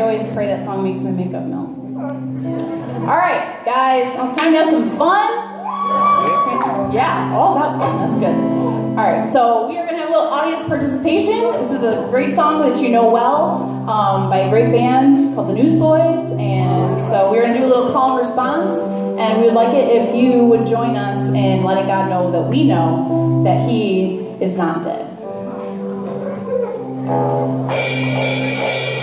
always pray that song makes my makeup melt. All right, guys, now it's time to have some fun. Yeah, all about fun. That's good. All right, so we are going to have a little audience participation. This is a great song that you know well by a great band called the Newsboys. And so we're going to do a little call and response. And we would like it if you would join us in letting God know that we know that He is not dead.